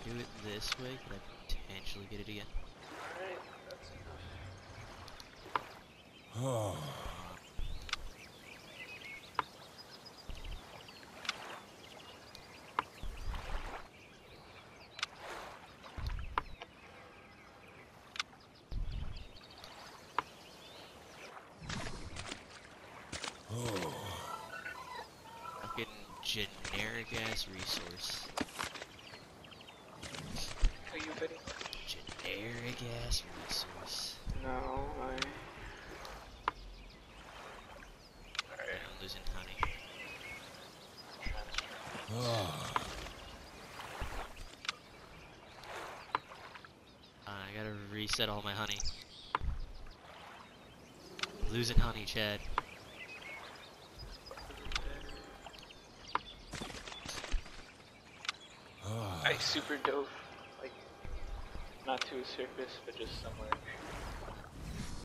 do it this way, could I potentially get it again? Alright, that's enough. Oh. Fucking generic ass resource. Are you ready? Generic ass resource. No, Alright, I'm losing honey. I gotta reset all my honey. Losing honey, Chad. I super dove, like, not to a surface, but just somewhere.